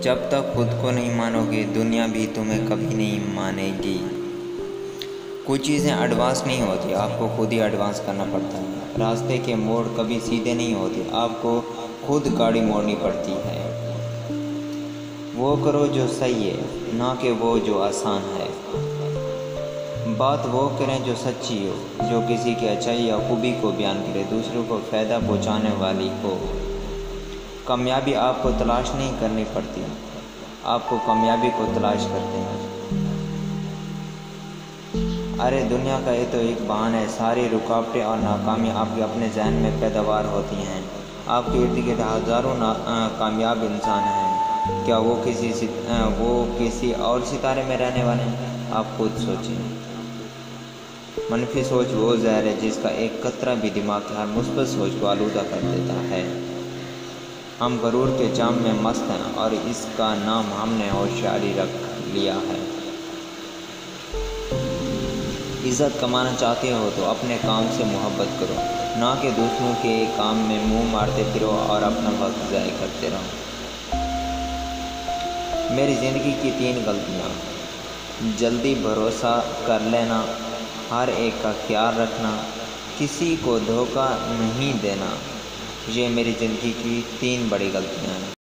जब तक खुद को नहीं मानोगे दुनिया भी तुम्हें कभी नहीं मानेगी। कुछ चीज़ें एडवांस नहीं होती, आपको खुद ही एडवांस करना पड़ता है। रास्ते के मोड़ कभी सीधे नहीं होते, आपको खुद गाड़ी मोड़नी पड़ती है। वो करो जो सही है, ना कि वो जो आसान है। बात वो करें जो सच्ची हो, जो किसी की अच्छाई या खूबी को बयान करे, दूसरों को फ़ायदा पहुंचाने वाली हो। कामयाबी आपको तलाश नहीं करनी पड़ती, आपको कामयाबी को तलाश करते हैं। अरे दुनिया का ये तो एक बहाना है, सारी रुकावटें और नाकामी आपके अपने जहन में पैदावार होती हैं। आपके इर्द गिर्द हज़ारों कामयाब इंसान हैं। क्या वो किसी और सितारे में रहने वाले हैं? आप खुद सोचें। मनफी सोच वो जहर है जिसका एक कतरा भी दिमाग की हर मुस्बत सोच को आलूदा कर देता है। हम गरूर के जाम में मस्त हैं और इसका नाम हमने होशियारी रख लिया है। इज़्ज़त कमाना चाहते हो तो अपने काम से मोहब्बत करो, ना कि दूसरों के काम में मुंह मारते फिरो और अपना वक्त ज़ाय करते रहो। मेरी ज़िंदगी की 3 गलतियाँ: जल्दी भरोसा कर लेना, हर एक का ख्याल रखना, किसी को धोखा नहीं देना। ये मेरी ज़िंदगी की 3 बड़ी गलतियाँ हैं।